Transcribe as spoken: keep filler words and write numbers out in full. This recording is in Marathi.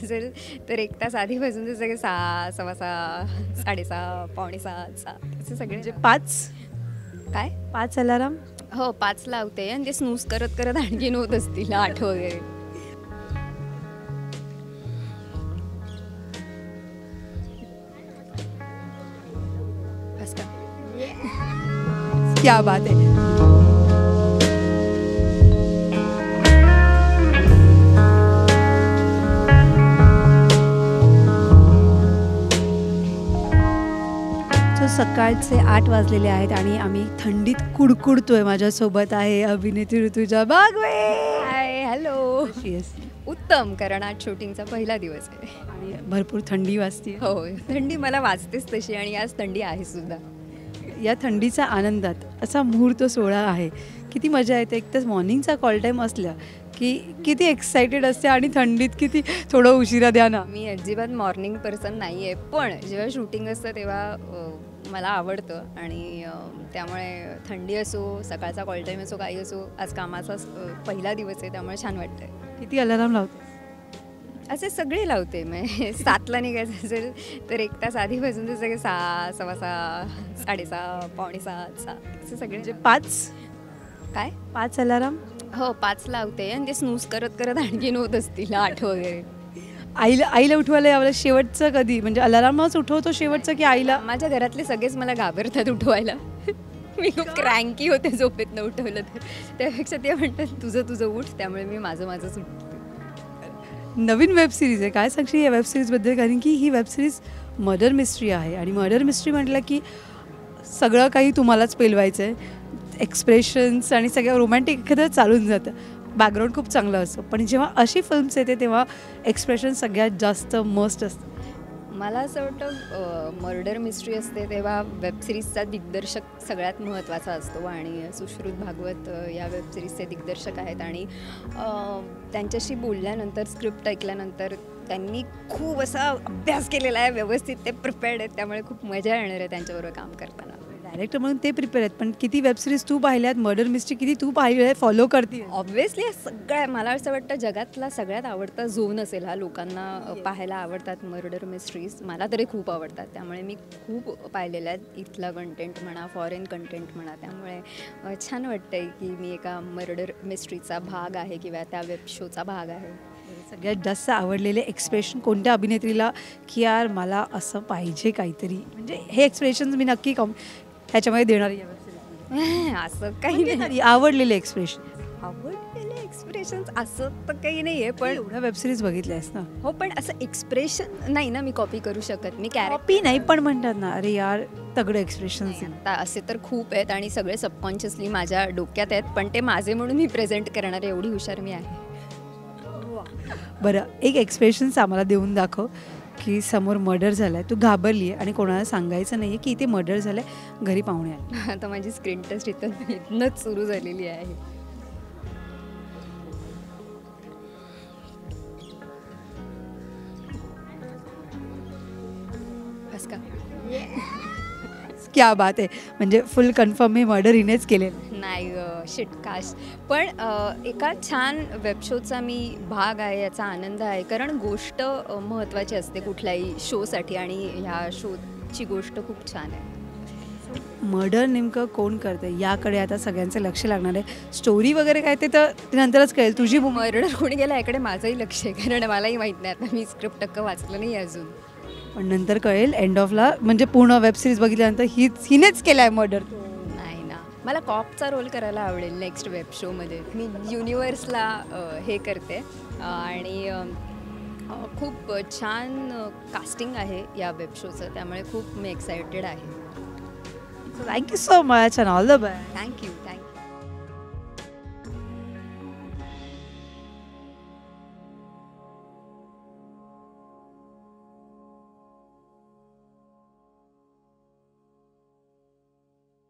असेल तर एक तास आधीपासून ते सगळे सहा सव्वा सहा साडेसहा पावणे सात सात असे सगळे म्हणजे पाच काय पाच अलाराम. हो पाच लावते आणि ते स्नूज करत करत आणखीन होत असतील आठ वगैरे. बस का क्या बात आहे. सो सकाळचे आठ वाजलेले आहेत आणि आम्ही थंडीत कुडकुडतोय. माझ्यासोबत आहे अभिनेत्री Rutuja Bagwe. Hi hello. Yes. उत्तम, कारण आज शूटिंगचा पहिला दिवस आहे आणि भरपूर थंडी वाजते. हो थंडी मला वाजतेच तशी आणि आज थंडी आहे सुद्धा. या थंडीच्या आनंदात असा मुहूर्त सोहळा आहे. किती मजा येते. एक तर मॉर्निंगचा कॉल टाईम असला की किती एक्सायटेड असते आणि थंडीत किती थोडं उशिरा द्या ना. मी अजिबात मॉर्निंग पर्सन नाही आहे, पण जेव्हा शूटिंग असतं तेव्हा अ, मला आवडतं आणि अ, त्यामुळे थंडी असो सकाळचा कॉल टाईम असो काही असो, आज कामाचा अ, पहिला दिवस आहे त्यामुळे छान वाटतंय. किती अलाराम लावते. असे सगळे लावते मी. सातला निघायचं असेल तर एक तास आधीपासून ते सगळे सहा सव्वा सहा साडेसहा पावणे सात सात असे सगळे म्हणजे पाच काय पाच अलाराम. हो पाच लावते आणि ते स्नूज करत करत आणखीन होत असतील आठ वगैरे. आईला आईला उठवायला यावं. शेवटचं कधी म्हणजे अलारामच उठवतो शेवटचं की आईला. माझ्या घरातले सगळेच मला घाबरतात उठवायला. मी खूप क्रँकी होते झोपेतनं उठवलं तर, त्यापेक्षा ते म्हणतात तुझं तुझं उठ, त्यामुळे मी माझं माझंच उठते. नवीन वेब सिरीज आहे. काय सांगशील या वेब सिरीजबद्दल. कारण की ही वेब सिरीज मर्डर मिस्ट्री आहे आणि मर्डर मिस्ट्री म्हटलं की सगळं काही तुम्हालाच पेलवायचं आहे. एक्सप्रेशन्स आणि सगळं रोमॅन्टिक एखादं चालून जातं. बॅकग्राऊंड खूप चांगलं असतं, पण जेव्हा अशी फिल्म्स येते तेव्हा एक्सप्रेशन सगळ्यात जास्त मस्ट असतं. मला असं वाटतं मर्डर मिस्ट्री असते तेव्हा वेब सिरीजचा दिग्दर्शक सगळ्यात महत्त्वाचा असतो आणि सुश्रुत भागवत अ, या वेब सिरीजचे दिग्दर्शक आहेत आणि अ, त्यांच्याशी बोलल्यानंतर स्क्रिप्ट ऐकल्यानंतर त्यांनी खूप असा अभ्यास केलेला आहे, व्यवस्थित ते प्रिपेअर्ड आहेत, त्यामुळे खूप मजा येणार आहे त्यांच्याबरोबर काम करताना. डायरेक्टर म्हणून ते प्रिपेअर आहेत, पण किती वेब सिरीज तू पाहिल्यात. मर्डर मिस्ट्री किती तू पाहिली आहे, फॉलो करते. ऑब्व्हियसली सगळ्या मला असं वाटतं जगातला सगळ्यात आवडता झोन असेल हा. लोकांना अ, पाहायला आवडतात मर्डर मिस्ट्रीज. मला तरी खूप आवडतात, त्यामुळे मी खूप पाहिलेल्या आहेत. इथला कंटेंट म्हणा, फॉरेन कंटेंट म्हणा, त्यामुळे अ, छान वाटतं आहे की मी एका मर्डर मिस्ट्रीचा भाग आहे किंवा त्या वेब शोचा भाग आहे. सगळ्यात जास्त आवडलेले एक्सप्रेशन कोणत्या अभिनेत्रीला की यार मला असं पाहिजे काहीतरी, म्हणजे हे एक्सप्रेशन मी नक्की कम ह्याच्यामध्ये देणार आहे या वेब सिरीजमध्ये. असं काही नाही. नाही आवडलेले एक्सप्रेशन. आवडलेले एक्सप्रेशन्स असं तर काही नाही आहे, पण एवढ्या वेब सिरीज बघितल्यास ना. हो पण असं एक्सप्रेशन नाही ना मी कॉपी करू शकत. मी कॅरेक्टर कॉपी नाही, पण म्हणतात ना अरे यार तगडे एक्सप्रेशन. आता असे तर खूप आहेत आणि सगळे सबकॉन्शियसली माझ्या डोक्यात आहेत, पण ते माझे म्हणून मी प्रेझेंट करणारे एवढी हुशार मी आहे. बरं एक एक्सप्रेशन्स आम्हाला देऊन दाखव की समोर मर्डर झाला आहे, तू घाबरली आहे आणि कोणाला सांगायचं नाही आहे की इथे मर्डर झालं आहे, घरी पाहुणे आहे. आता माझी स्क्रीन टेस्ट इथं इथनंच सुरू झालेली आहे. बस का क्या बात आहे. म्हणजे फुल कन्फर्म हे मर्डर हिनेच केलेलं. नाही शिटकाश, पण अ, एका छान वेब शोचा मी भाग आहे याचा आनंद आहे, कारण गोष्ट अ, महत्त्वाची असते कुठल्याही शोसाठी आणि ह्या शोची गोष्ट खूप छान आहे. मर्डर नेमकं कोण करतं याकडे आता सगळ्यांचं लक्ष लागणार आहे. स्टोरी वगैरे काय ते तर नंतरच कळेल. तुझी मर्डर कोणी गेला याकडे माझंही लक्ष आहे, कारण मलाही माहीत नाही. आता मी स्क्रिप्ट टक्क वाचलं नाही अजून, पण नंतर कळेल एंड ऑफला. म्हणजे पूर्ण वेब सिरीज बघितल्यानंतर हीच हिनेच केला आहे मर्डर. नाही ना. मला कॉपचा रोल करायला आवडेल नेक्स्ट वेब शोमध्ये. मी युनिवर्सला अ, हे करते अ, आणि अ, खूप छान कास्टिंग आहे या वेब शोचं, त्यामुळे खूप मी एक्सायटेड आहे. Thank you so much and all the best. Thank you thank you